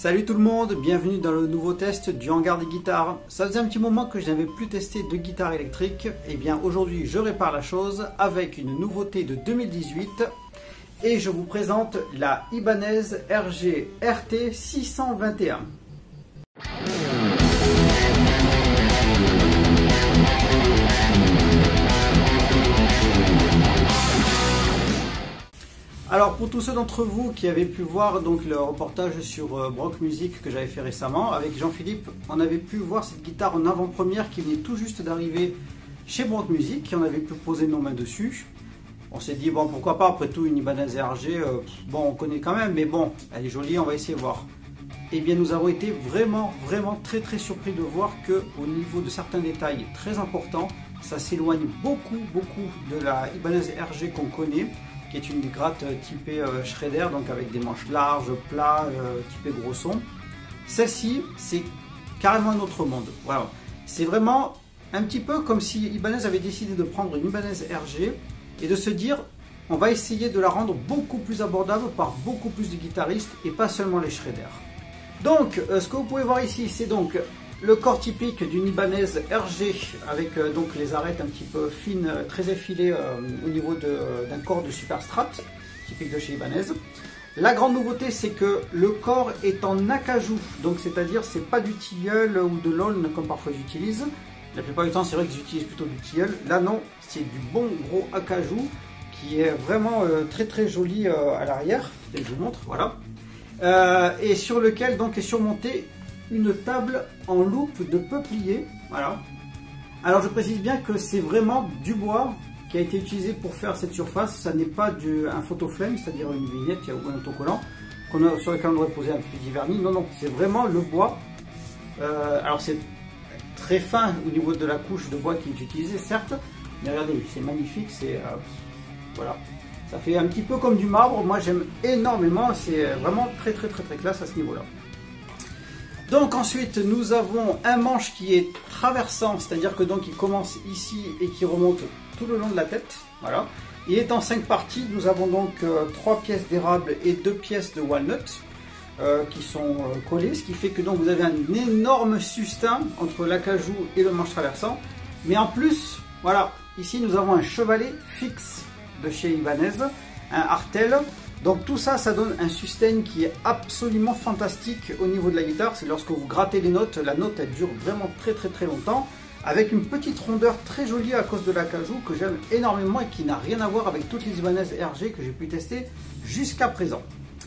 Salut tout le monde, bienvenue dans le nouveau test du hangar des guitares. Ça faisait un petit moment que je n'avais plus testé de guitare électrique. Et bien aujourd'hui je répare la chose avec une nouveauté de 2018. Et je vous présente la Ibanez RG RT 621. Alors pour tous ceux d'entre vous qui avaient pu voir donc le reportage sur Brock Music que j'avais fait récemment avec Jean-Philippe, on avait pu voir cette guitare en avant-première qui venait tout juste d'arriver chez Brock Music, on avait pu poser nos mains dessus. On s'est dit bon pourquoi pas, après tout une Ibanez RG, bon on connaît quand même mais bon elle est jolie, on va essayer de voir. Et bien nous avons été vraiment très surpris de voir que au niveau de certains détails très importants, ça s'éloigne beaucoup de la Ibanez RG qu'on connaît, qui est une gratte typée Shredder, donc avec des manches larges, plats, typée gros son. Celle-ci, c'est carrément un autre monde. Voilà. C'est vraiment un petit peu comme si Ibanez avait décidé de prendre une Ibanez RG et de se dire on va essayer de la rendre beaucoup plus abordable par beaucoup plus de guitaristes et pas seulement les Shredder. Donc, ce que vous pouvez voir ici, c'est donc le corps typique d'une Ibanez RG avec donc les arêtes un petit peu fines, très effilées au niveau d'un corps de Super Strat, typique de chez Ibanez. La grande nouveauté, c'est que le corps est en acajou, donc c'est-à-dire c'est pas du tilleul ou de l'aulne comme parfois j'utilise. La plupart du temps, c'est vrai que j'utilise plutôt du tilleul. Là non, c'est du bon gros acajou qui est vraiment très joli à l'arrière. Je vous montre, voilà. Et sur lequel donc est surmonté une table en loupe de peuplier, voilà. Alors je précise bien que c'est vraiment du bois qui a été utilisé pour faire cette surface, ça n'est pas un photoflame, c'est-à-dire une vignette ou un autocollant sur lequel on aurait posé un petit vernis, non, c'est vraiment le bois. Alors c'est très fin au niveau de la couche de bois qui est utilisée, certes, mais regardez, c'est magnifique, c'est voilà. Ça fait un petit peu comme du marbre, moi j'aime énormément, c'est vraiment très classe à ce niveau-là. Donc ensuite nous avons un manche qui est traversant, c'est-à-dire que donc il commence ici et qui remonte tout le long de la tête, voilà. Il est en 5 parties, nous avons donc 3 pièces d'érable et 2 pièces de walnut qui sont collées, ce qui fait que donc vous avez un énorme sustain entre l'acajou et le manche traversant. Mais en plus, voilà, ici nous avons un chevalet fixe de chez Ibanez, un artel. Donc tout ça, ça donne un sustain qui est absolument fantastique au niveau de la guitare. C'est lorsque vous grattez les notes, la note elle dure vraiment très longtemps, avec une petite rondeur très jolie à cause de l'acajou que j'aime énormément et qui n'a rien à voir avec toutes les Ibanez RG que j'ai pu tester jusqu'à présent.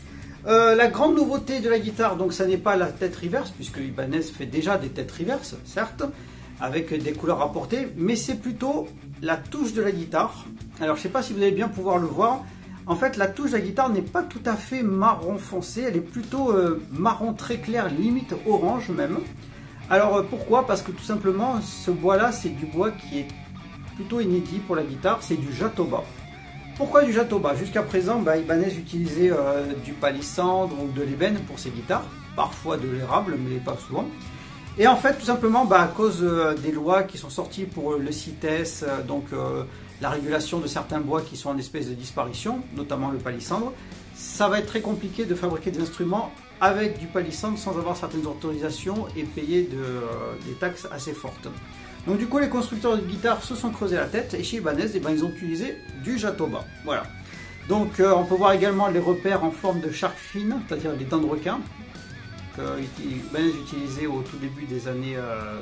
La grande nouveauté de la guitare, donc ça n'est pas la tête reverse, puisque Ibanez fait déjà des têtes reverse, certes, avec des couleurs apportées, mais c'est plutôt la touche de la guitare. Alors je ne sais pas si vous allez bien pouvoir le voir. En fait, la touche de la guitare n'est pas tout à fait marron foncé, elle est plutôt marron très clair, limite orange même. Alors pourquoi? Parce que tout simplement, ce bois-là, c'est du bois qui est plutôt inédit pour la guitare, c'est du Jatoba. Pourquoi du Jatoba? Jusqu'à présent, Ibanez utilisait du palissandre ou de l'ébène pour ses guitares, parfois de l'érable, mais pas souvent. Et en fait, tout simplement, à cause des lois qui sont sorties pour le CITES, donc la régulation de certains bois qui sont en espèce de disparition, notamment le palissandre, ça va être très compliqué de fabriquer des instruments avec du palissandre sans avoir certaines autorisations et payer des taxes assez fortes. Donc du coup, les constructeurs de guitares se sont creusés la tête et chez Ibanez, ils ont utilisé du Jatoba. Voilà. Donc on peut voir également les repères en forme de shark fin, c'est-à-dire les dents de requin, que Ibanez utilisait au tout début des années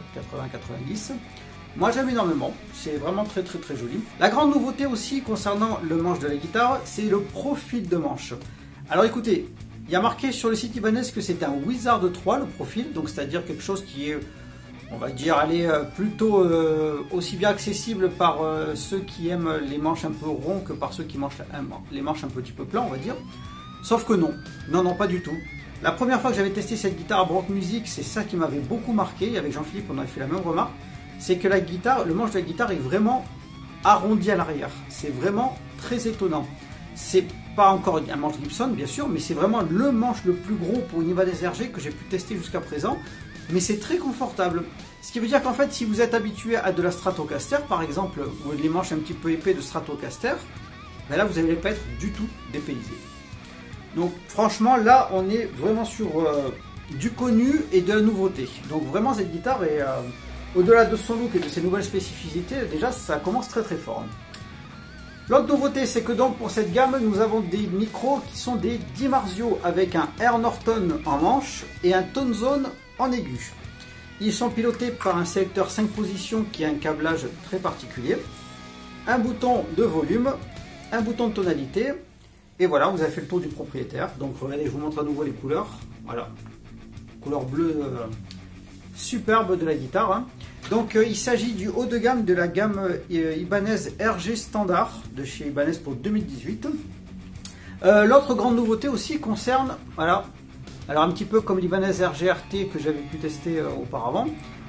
80-90. Moi j'aime énormément, c'est vraiment très joli. La grande nouveauté aussi concernant le manche de la guitare, c'est le profil de manche. Alors écoutez, il y a marqué sur le site Ibanez que c'est un Wizard 3 le profil, donc c'est-à-dire quelque chose qui est, on va dire, plutôt aussi bien accessible par ceux qui aiment les manches un peu ronds que par ceux qui mangent les manches un petit peu plats, on va dire. Sauf que non, pas du tout. La première fois que j'avais testé cette guitare à Brock Music, c'est ça qui m'avait beaucoup marqué, avec Jean-Philippe on avait fait la même remarque. C'est que le manche de la guitare est vraiment arrondi à l'arrière. C'est vraiment très étonnant. C'est pas encore un manche Gibson, bien sûr, mais c'est vraiment le manche le plus gros pour une Ibanez RG que j'ai pu tester jusqu'à présent. Mais c'est très confortable. Ce qui veut dire qu'en fait, si vous êtes habitué à de la Stratocaster, par exemple, ou les manches un petit peu épais de Stratocaster, là, vous n'allez pas être du tout dépaysé. Donc franchement, là, on est vraiment sur du connu et de la nouveauté. Donc vraiment cette guitare est, au-delà de son look et de ses nouvelles spécificités, déjà ça commence très très fort. L'autre nouveauté, c'est que donc pour cette gamme, nous avons des micros qui sont des DiMarzio avec un Air Norton en manche et un Tone Zone en aigu. Ils sont pilotés par un sélecteur 5 positions qui a un câblage très particulier, un bouton de volume, un bouton de tonalité, et voilà, vous avez fait le tour du propriétaire. Donc regardez, je vous montre à nouveau les couleurs. Voilà, couleur bleue superbe de la guitare, hein. Donc il s'agit du haut de gamme de la gamme Ibanez RG Standard de chez Ibanez pour 2018. L'autre grande nouveauté aussi concerne, voilà, alors un petit peu comme l'Ibanez RG RT que j'avais pu tester auparavant.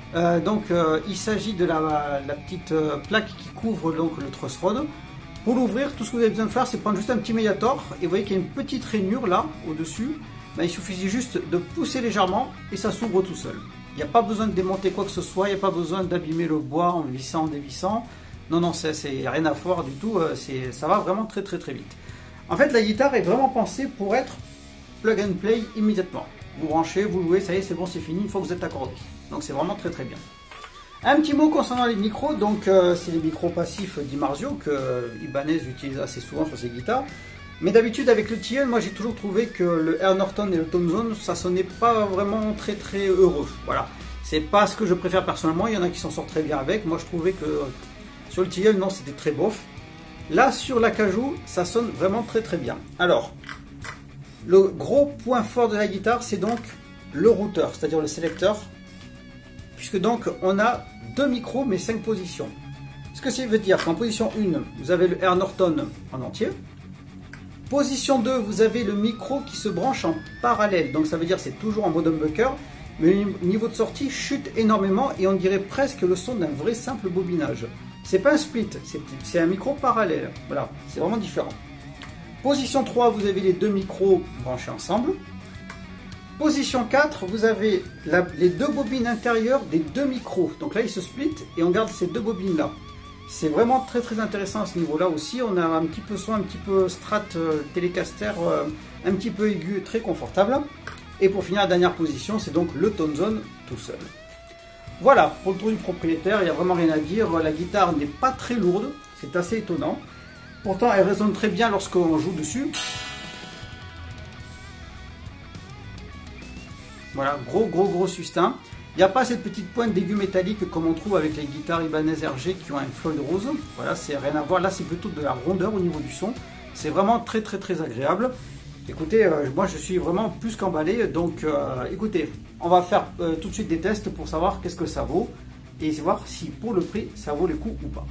Il s'agit de la petite plaque qui couvre donc le truss rod. Pour l'ouvrir, tout ce que vous avez besoin de faire, c'est prendre juste un petit médiator et vous voyez qu'il y a une petite rainure là au-dessus. Ben, il suffit juste de pousser légèrement et ça s'ouvre tout seul. Il n'y a pas besoin de démonter quoi que ce soit, il n'y a pas besoin d'abîmer le bois en vissant, en dévissant. Non, non, c'est rien à voir du tout, ça va vraiment très très très vite. En fait, la guitare est vraiment pensée pour être plug and play immédiatement. Vous branchez, vous jouez, ça y est, c'est bon, c'est fini, une fois que vous êtes accordé. Donc c'est vraiment très très bien. Un petit mot concernant les micros, donc c'est les micros passifs DiMarzio que Ibanez utilise assez souvent sur ses guitares. Mais d'habitude avec le TL, moi j'ai toujours trouvé que le Air Norton et le Tone Zone, ça sonnait pas vraiment très très heureux. Voilà, c'est pas ce que je préfère personnellement, il y en a qui s'en sortent très bien avec. Moi je trouvais que sur le TL, non, c'était très bof. Là sur l'acajou, ça sonne vraiment très très bien. Alors, le gros point fort de la guitare, c'est donc le routeur, c'est-à-dire le sélecteur. Puisque donc on a deux micros mais 5 positions. Ce que ça veut dire qu'en position 1, vous avez le Air Norton en entier. Position 2, vous avez le micro qui se branche en parallèle. Donc ça veut dire que c'est toujours en mode humbucker. Mais le niveau de sortie chute énormément et on dirait presque le son d'un vrai simple bobinage. C'est pas un split, c'est un micro parallèle. Voilà, c'est vraiment différent. Position 3, vous avez les deux micros branchés ensemble. Position 4, vous avez les deux bobines intérieures des deux micros. Donc là, ils se split et on garde ces deux bobines là. C'est vraiment très très intéressant à ce niveau-là aussi. On a un petit peu son, un petit peu strat Telecaster, un petit peu aigu, très confortable. Et pour finir, la dernière position, c'est donc le Tone Zone tout seul. Voilà, pour le tour du propriétaire, il n'y a vraiment rien à dire. La guitare n'est pas très lourde, c'est assez étonnant. Pourtant, elle résonne très bien lorsqu'on joue dessus. Voilà, gros sustain. Il n'y a pas cette petite pointe d'aigu métallique comme on trouve avec les guitares Ibanez RG qui ont un Floyd Rose. Voilà, c'est rien à voir. Là, c'est plutôt de la rondeur au niveau du son. C'est vraiment très agréable. Écoutez, moi je suis vraiment plus qu'emballé. Donc écoutez, on va faire tout de suite des tests pour savoir qu'est-ce que ça vaut. Et voir si pour le prix, ça vaut le coup ou pas.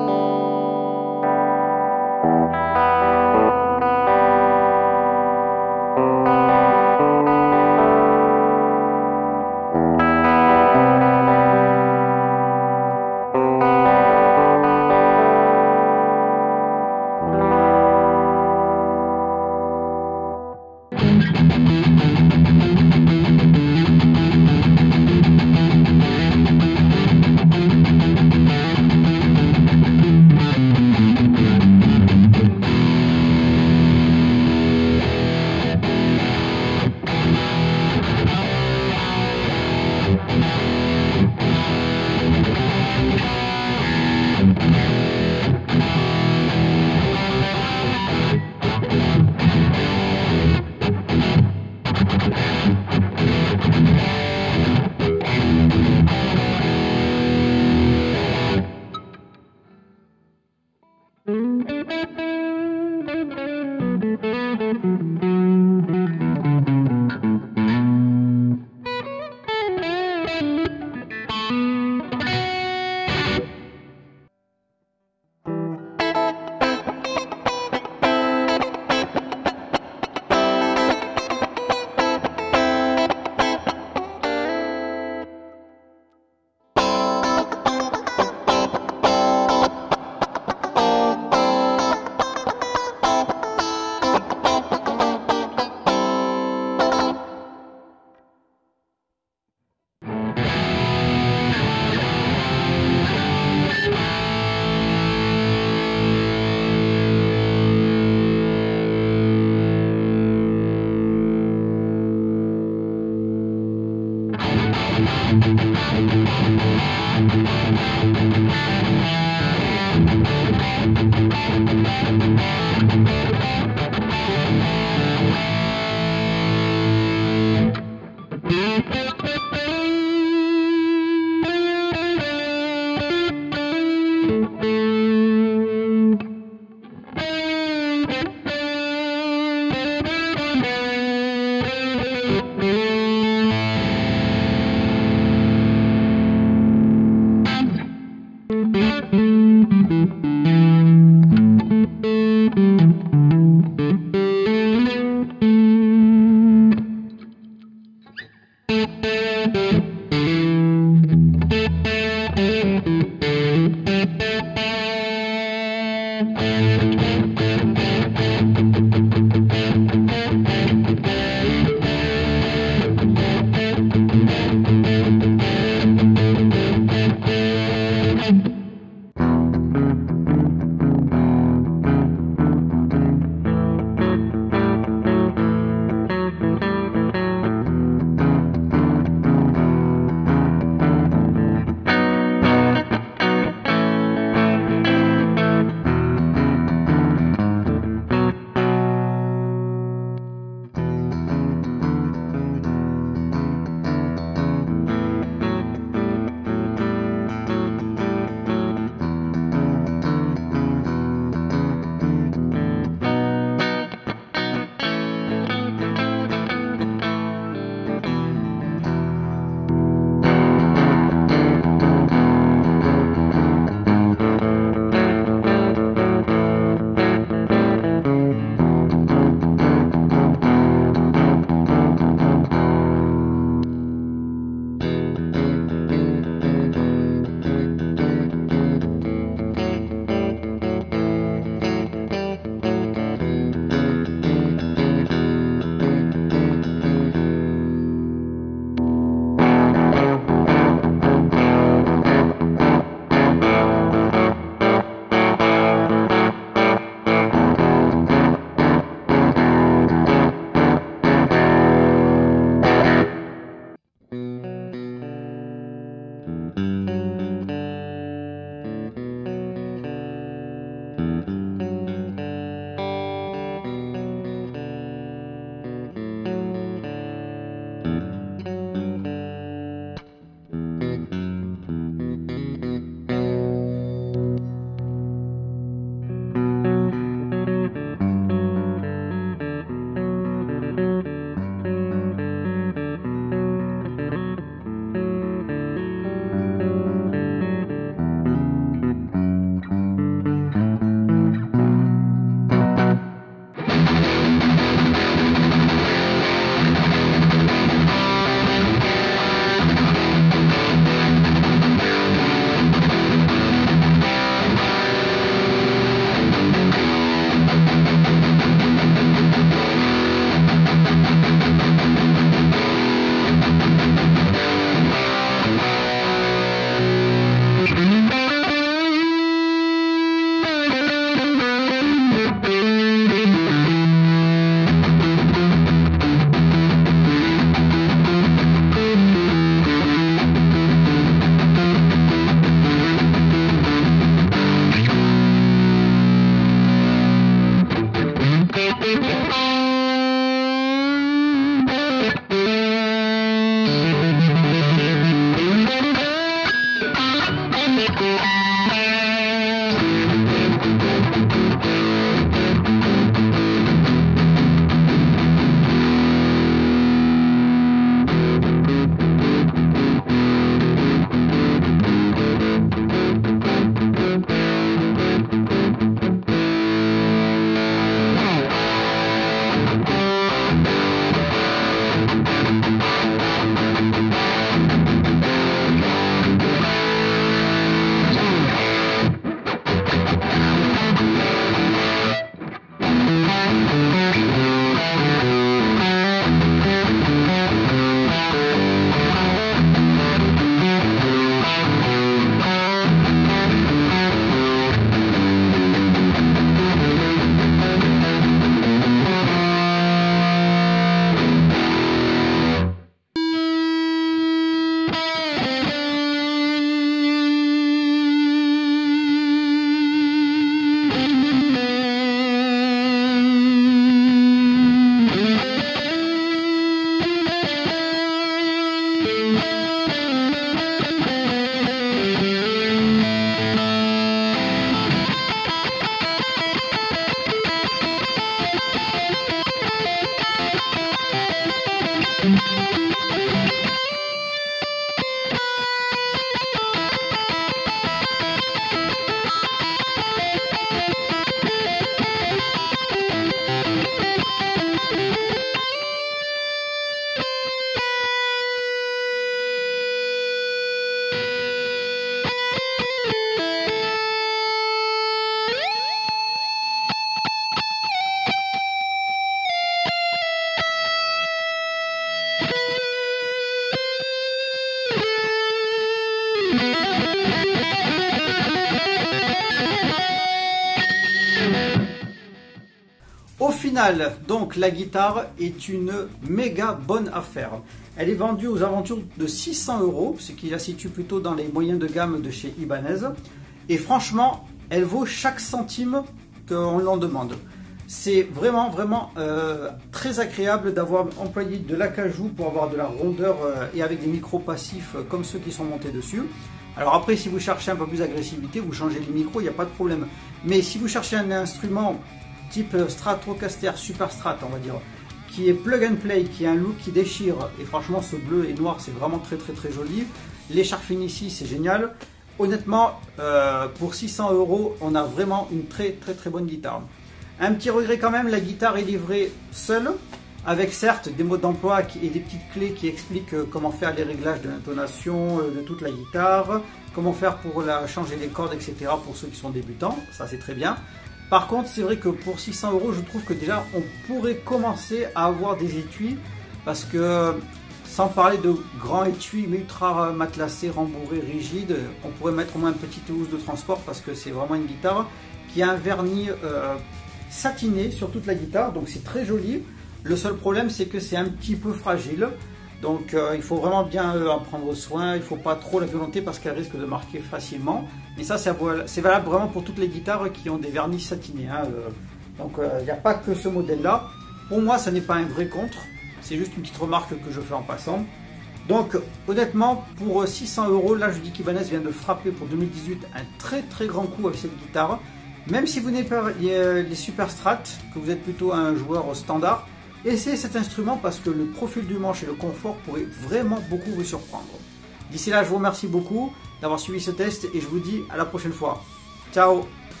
final, donc la guitare est une méga bonne affaire. Elle est vendue aux alentours de 600 €, ce qui la situe plutôt dans les moyens de gamme de chez Ibanez. Et franchement, elle vaut chaque centime qu'on l'en demande. C'est vraiment très agréable d'avoir employé de l'acajou pour avoir de la rondeur et avec des micros passifs comme ceux qui sont montés dessus. Alors après, si vous cherchez un peu plus d'agressivité, vous changez les micros, il n'y a pas de problème. Mais si vous cherchez un instrument type Stratocaster Super Strat, on va dire, qui est plug and play, qui a un look qui déchire, et franchement ce bleu et noir c'est vraiment très joli. L'écharpe ici c'est génial. Honnêtement, pour 600 €, on a vraiment une très bonne guitare. Un petit regret quand même, la guitare est livrée seule, avec certes des modes d'emploi et des petites clés qui expliquent comment faire les réglages de l'intonation de toute la guitare, comment faire pour changer les cordes, etc. pour ceux qui sont débutants, ça c'est très bien. Par contre, c'est vrai que pour 600 €, je trouve que déjà on pourrait commencer à avoir des étuis, parce que sans parler de grands étuis mais ultra matelassés, rembourrés, rigides, on pourrait mettre au moins une petite housse de transport, parce que c'est vraiment une guitare qui a un vernis satiné sur toute la guitare, donc c'est très joli. Le seul problème c'est que c'est un petit peu fragile, donc il faut vraiment bien en prendre soin, il ne faut pas trop la violenter parce qu'elle risque de marquer facilement. Mais ça c'est valable vraiment pour toutes les guitares qui ont des vernis satinés, hein. Donc il n'y a pas que ce modèle là. Pour moi ça n'est pas un vrai contre, c'est juste une petite remarque que je fais en passant. Donc honnêtement pour 600 €, là je dis qu'Ibanez vient de frapper pour 2018 un très grand coup avec cette guitare. Même si vous n'avez pas les Super Strat, que vous êtes plutôt un joueur standard, essayez cet instrument parce que le profil du manche et le confort pourraient vraiment beaucoup vous surprendre. D'ici là, je vous remercie beaucoup d'avoir suivi ce test et je vous dis à la prochaine fois. Ciao!